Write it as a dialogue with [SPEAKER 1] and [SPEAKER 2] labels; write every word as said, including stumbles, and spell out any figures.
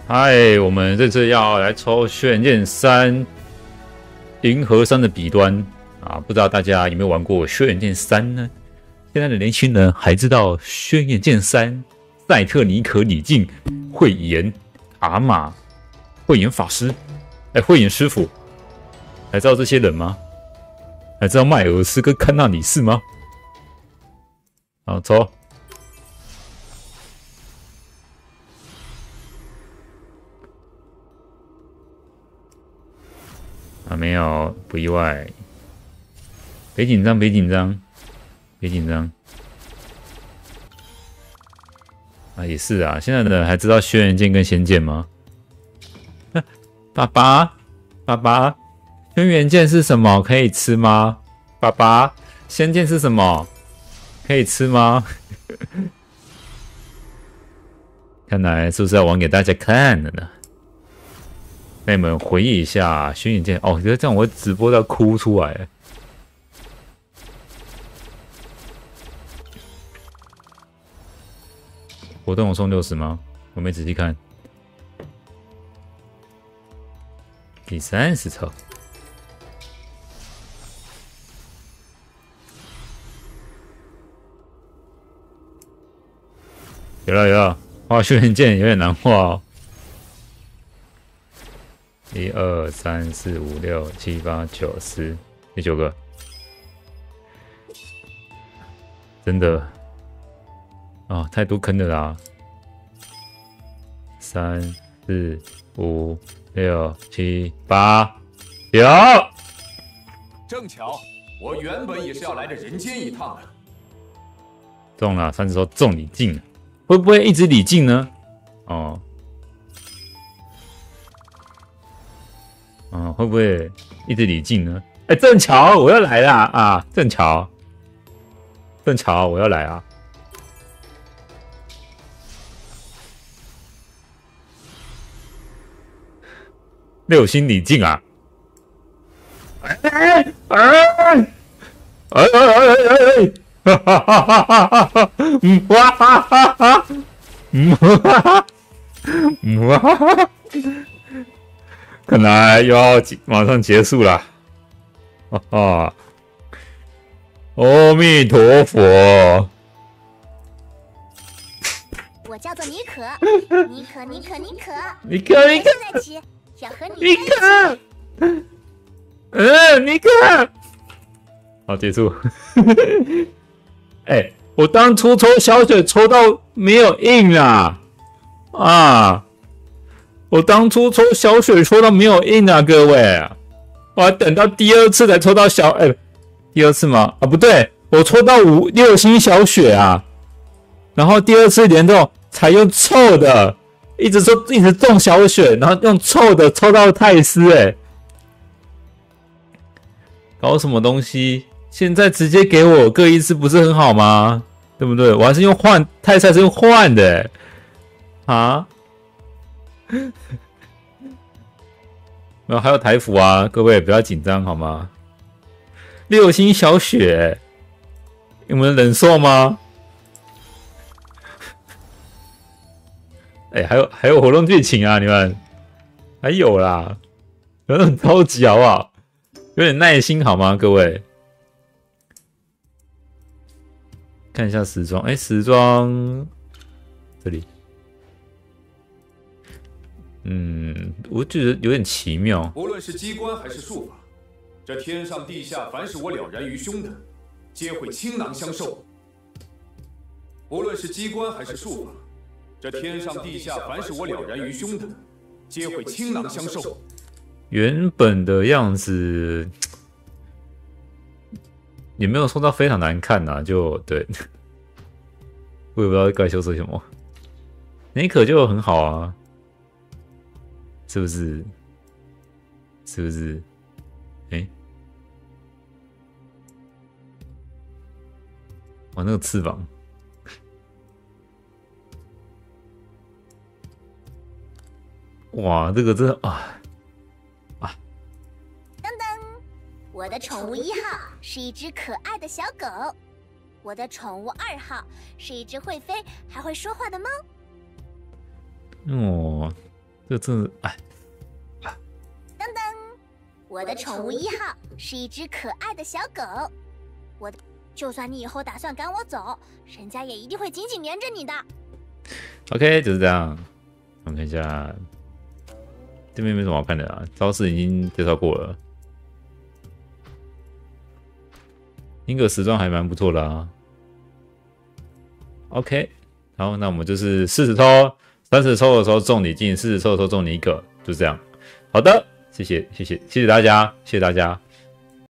[SPEAKER 1] 嗨，我们这次要来抽轩辕剑三银河山的彼端啊！不知道大家有没有玩过轩辕剑三呢？现在的年轻人还知道轩辕剑三赛特尼可李靖、慧眼塔玛、慧眼法师，哎，慧眼师傅，还知道这些人吗？还知道迈尔斯跟堪纳里斯吗？好，抽。啊，没有，不意外。别紧张，别紧张，别紧张。啊，也是啊，现在的人还知道轩辕剑跟仙剑吗？啊、爸爸，爸爸，轩辕剑是什么？可以吃吗？爸爸，仙剑是什么？可以吃吗？看来是不是要玩给大家看的呢？那你们回忆一下轩辕剑哦，觉得这样我直播到哭出来。活动有送六十吗？我没仔细看。第三十抽，有了有了，画轩辕剑有点难画哦。一二三四五六七八九十，第九个，真的啊、哦，太多坑了啦！三四五六七八九，
[SPEAKER 2] 正巧，我原本也是要来这人间一趟的。
[SPEAKER 1] 中了，三十抽中李靖，会不会一直李靖呢？哦。嗯，会不会一直李靖呢？哎、欸，正巧我要来啦啊！正巧，正巧我要来啊！六星李靖啊！哎哎哎哎哎哎！哈哈哈哈哈哈！嗯哇哈哈哈！嗯哈哈哈！嗯哇哈哈！看来又要马上结束了，哈哈！阿弥陀佛。
[SPEAKER 3] 我叫做妮可，妮可，妮可，妮可，
[SPEAKER 1] 妮可，妮可，
[SPEAKER 3] 现在起要和你
[SPEAKER 1] 妮可，嗯，妮可。好，结束。哎、欸，我当初抽小雪抽到没有印啦，啊！我当初抽小雪抽到没有印啊，各位，我还等到第二次才抽到小，哎、欸，第二次吗？啊，不对，我抽到五六星小雪啊，然后第二次联动才用凑的，一直抽一直中小雪，然后用凑的抽到泰斯，哎，搞什么东西？现在直接给我各一次不是很好吗？对不对？我还是用换泰斯，还是用换的、欸，啊？然后还有台服啊，各位不要紧张好吗？六星小雪，你们忍受吗？哎、欸，还有还有活动剧情啊，你们还有啦，不要那么着急好不好？有点耐心好吗，各位？看一下时装，哎、欸，时装这里。嗯，我觉得有点奇妙。
[SPEAKER 2] 无论是机关还是术法，这天上地下，凡是我了然于胸的，皆会倾囊相授。无论是机关还是术法，这天上地下，凡是我了然于胸的，皆会倾囊相授。
[SPEAKER 1] 原本的样子也没有说到非常难看呐、啊，就对，我也不知道该修饰什么。妮可就很好啊。是不是？是不是？哎、欸，哇，那个翅膀，哇，这个真的啊啊！
[SPEAKER 3] 噔噔，我的宠物一号是一只可爱的小狗，我的宠物二号是一只会飞还会说话的猫。
[SPEAKER 1] 哦。 这真的哎。
[SPEAKER 3] 噔噔，我的宠物一号是一只可爱的小狗。我的，就算你以后打算赶我走，人家也一定会紧紧黏着你的。
[SPEAKER 1] OK， 就是这样。我们看一下，这边没什么好看的啊，招式已经介绍过了。英格时装还蛮不错的啊。OK， 好，那我们就是四十抽，三十抽的时候中你进，四十抽的时候中你一个，就这样。好的，谢谢谢谢谢谢大家，谢谢大家。